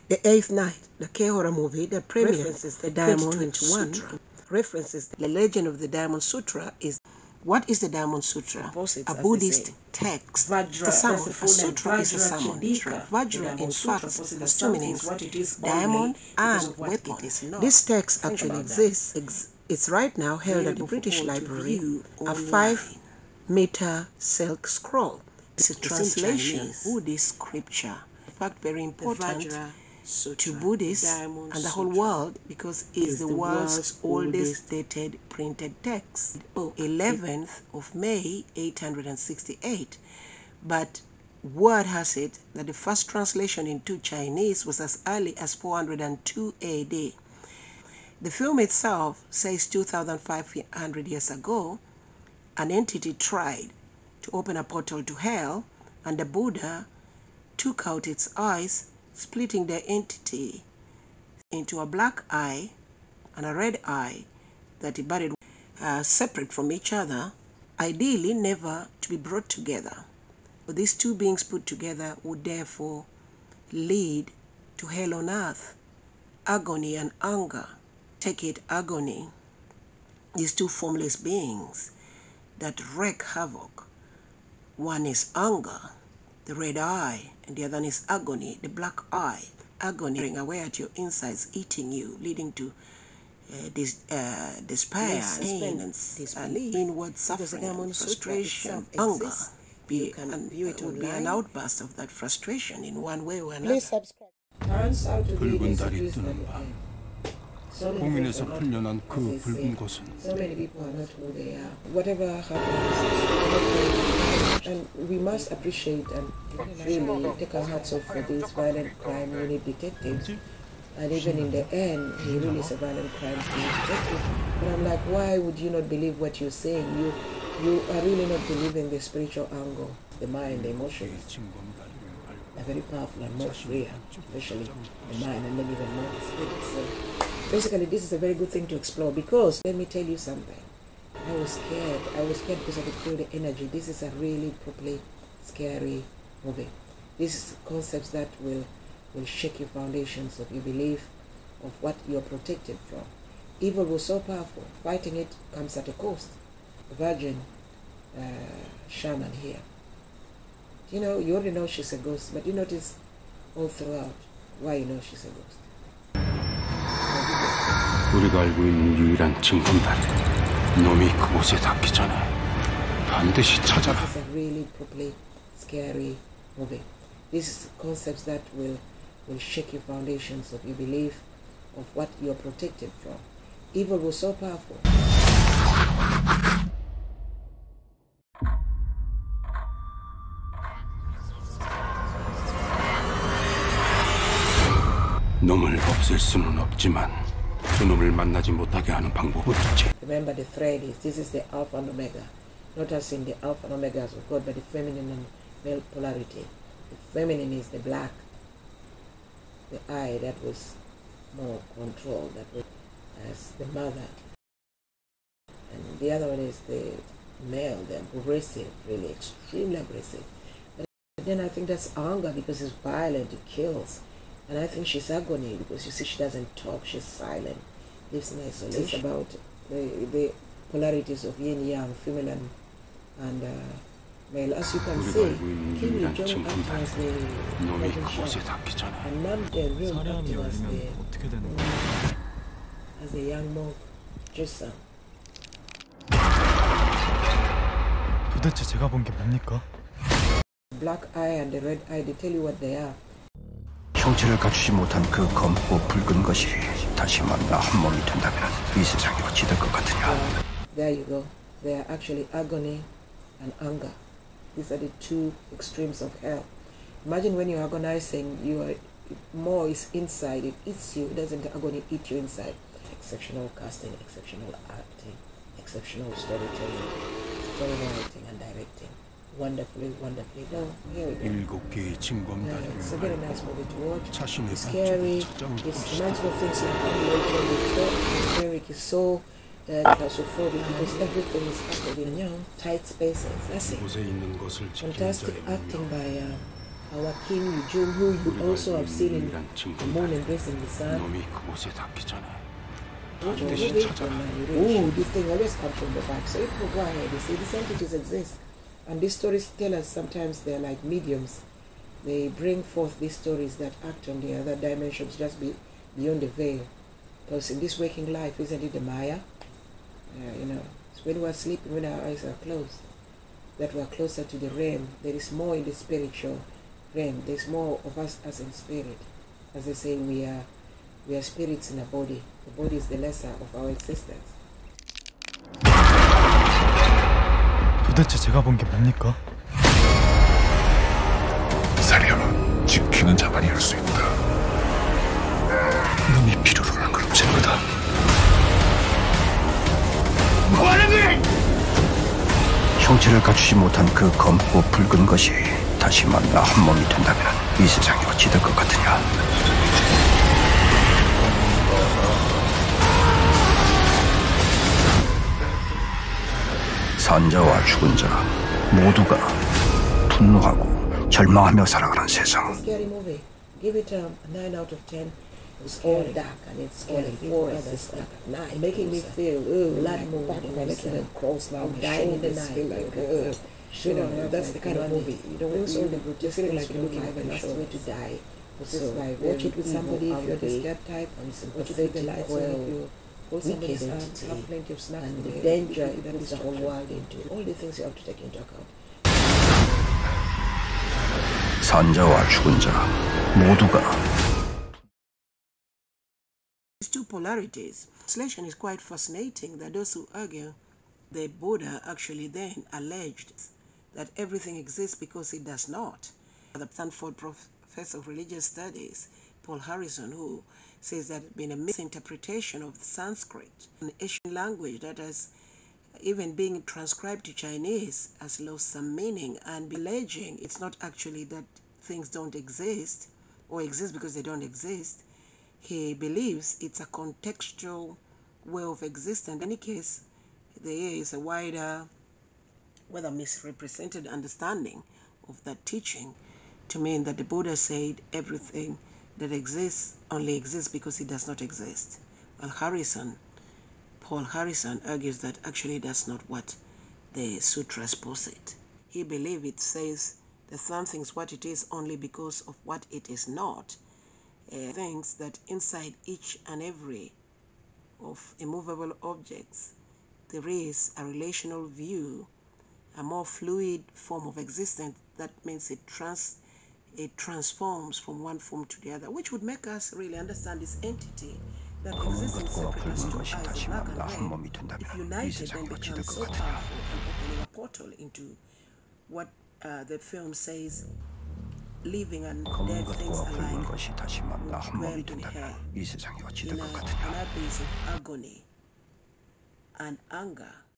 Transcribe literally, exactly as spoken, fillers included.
The Eighth Night, the K-horror movie that premieres the Diamond Sutra. References the legend of the Diamond Sutra is what is the Diamond Sutra? A Buddhist text. Vajra, a summon. A sutra is a summon. Vajra, in fact, has two meanings: diamond and weapon. This text actually exists. It's right now held at the British Library, a five-meter silk scroll. This is translation Buddhist scripture. In fact, very important to Buddhists and the whole world because it is the world's oldest dated printed text, eleventh of May eight hundred sixty-eight. But word has it that the first translation into Chinese was as early as four hundred two A D. The film itself says two thousand five hundred years ago, an entity tried to open a portal to hell, and the Buddha took out its eyes, splitting the entity into a black eye and a red eye that he buried uh, separate from each other, ideally never to be brought together. But these two beings put together would therefore lead to hell on earth, agony and anger. Take it, agony. These two formless beings that wreak havoc. One is anger, the red eye, and the other one is agony, the black eye. Agony tearing away at your insides, eating you, leading to uh, this, uh, despair, pain, and uh, inward suffering, and frustration, anger. Be, and it would be an outburst of that frustration in one way or another. Please subscribe. 붉은 달이 뜨는 밤, 공인에서 풀려난 그 붉은 곳은 So many people are not who they are. Whatever happens, and we must appreciate and really take our hats off for these violent crime unit detectives. And even in the end, he really is a violent crime detective. But I'm like, why would you not believe what you're saying? You, you are really not believing the spiritual angle, the mind, the emotions. They're very powerful and more freer, especially the mind, and then even more the spirit. So basically, this is a very good thing to explore because, let me tell you something. I was scared. I was scared because I could feel the energy. This is a really properly scary movie. This is concepts that will, will shake your foundations of your belief of what you're protected from. Evil was so powerful. Fighting it comes at a cost. The virgin uh, shaman here. You know, you already know she's a ghost, but you notice all throughout why you know she's a ghost. 우리가 알고 있는 유일한 징검다리, 놈이 그곳에 닿기 전에 반드시 찾아라. This is a really properly scary movie. This is concepts that will will shake your foundations of your belief of what you're protected from. Evil was so powerful. 놈을 없앨 수는 없지만 그 놈을 만나지 못하게 하는 방법은 있지. Remember the thread is this is the alpha and omega, not as in the alpha and omegas of God, but the feminine and male polarity. The feminine is the black, the eye that was more controlled, that was as the mother, and the other one is the male, the aggressive, really extremely aggressive. But then I think that's anger because it's violent, it kills. And I think she's agony because you see she doesn't talk, she's silent, lives in isolation. It's about the, the polarities of yin yang, female and, and uh, male. As you can see, Kim You-jung acting as the legend and Nam Da-reum acting as the, as the young monk, Jin-su. 도대체 제가 본 게 뭡니까? Black eye and the red eye, they tell you what they are. 형체를 갖추지 못한 그 검고 붉은 것이 다시 만나 한 몸이 된다면 이 세상이 어찌 될 것 같으냐. There you go. They are actually agony and anger. These are the two extremes of hell. Imagine when you're agonizing, you are more is inside. It eats you. It doesn't agony eat you inside. Exceptional casting, exceptional acting, exceptional storytelling, story writing and directing. Wonderfully, wonderfully done. Here we go. 일곱 개의 징검다리를 It's a very nice movie to watch. 자신의 It's scary. It reminds me of things like It's very, it's so uh, claustrophobic because everything is happening in you know, tight spaces. That's it. Fantastic acting by uh, our King You-jung, who you also have seen in The Moon Embracing the Sun. 놈이 그곳에 닿기 전에 Oh, 반드시 찾아라. this thing always comes from the back. So if we go ahead, you see, these entities exist. And these stories tell us sometimes they're like mediums. They bring forth these stories that act on the other dimensions just be, beyond the veil. Because in this waking life, isn't it the Maya? Uh, you know, it's when we're sleeping, when our eyes are closed, that we're closer to the realm. There is more in the spiritual realm. There's more of us as in spirit. As they say, we are we are spirits in a body. The body is the lesser of our existence. 도대체 제가 본 게 뭡니까? 사리함은 지키는 자만이 할 수 있다. 놈이 필요로 하는 걸 없애는 거다. 뭐하는 거야? 형체를 갖추지 못한 그 검고 붉은 것이 다시 만나 한 몸이 된다면 이 세상이 어찌 될 것 같으냐? 산자와 죽은 자 모두가 분노하고 절망하며 살아가는 세상. Scary movie. Give it a nine out of ten. It's all dark and it's scary. Forest is dark at night, making me feel oh, blood moving, making it cross now, dying in the night. Feel like uh, you know, that's the kind of movie. You don't want all the grotesque things like you're looking at the last way to die. So watch it with somebody if you're the scared type. Watch it with the lights on if you. Somebody's arms have plenty of snacks and the danger it puts the whole world into. All the things you have to take into account. 산자와 죽은 자 모두가 These two polarities. Translation is quite fascinating that those who argue the Buddha actually then alleged that everything exists because it does not. The Stanford professor of religious studies, Paul Harrison, who says that it's been a misinterpretation of Sanskrit, an Asian language that has even being transcribed to Chinese has lost some meaning, and alleging it's not actually that things don't exist or exist because they don't exist. He believes it's a contextual way of existence. In any case, there is a wider, whether misrepresented understanding of that teaching to mean that the Buddha said everything that exists only exists because it does not exist. Well, Harrison, Paul Harrison argues that actually that's not what the sutras posit. He believes it says that something is what it is only because of what it is not. Uh, thinks that inside each and every of immovable objects there is a relational view, a more fluid form of existence. That means it trans it transforms from one form to the other, which would make us really understand this entity that exists in separate as two eyes, black and red, if united then becomes so powerful and opening a portal into what uh, the film says living and dead things alike will dwell in hell, in a, an abyss of agony and anger.